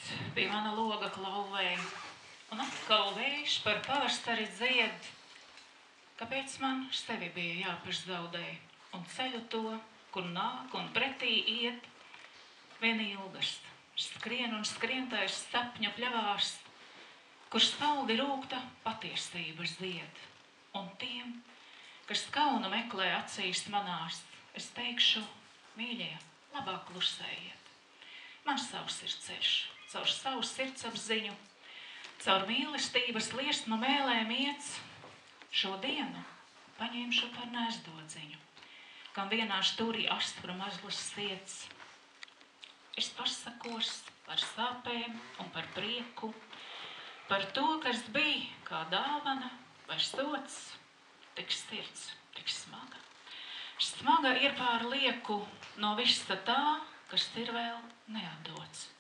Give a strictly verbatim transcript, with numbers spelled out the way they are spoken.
pie mana loga klauvē, un atkal vējš par pavasari dzied. Kāpēc man sevi bija jāpašzaudē, un ceļu to, kur nāk un pretī iet, vien ilgast, skrien un skrientais sapņu pļavās, kur staldi rūgta patiesības zied. Un tiem, kas kaunu meklē acīs manās, es teikšu, mīļie, labāk klusējiet. Man savs ir ceļš, caur savu sirdsapziņu, caur mīlestības liesmu mēlēm iets, šo dienu paņemšu par nēsdodziņu, kam vienā stūrī aspru mazlis siets. Es pasakos par sāpēm un par prieku, par to, kas bija kā dāvana vai sots, tik sirds, tik smaga. Smaga ir pār lieku no visa tā, kas ir vēl neatdots.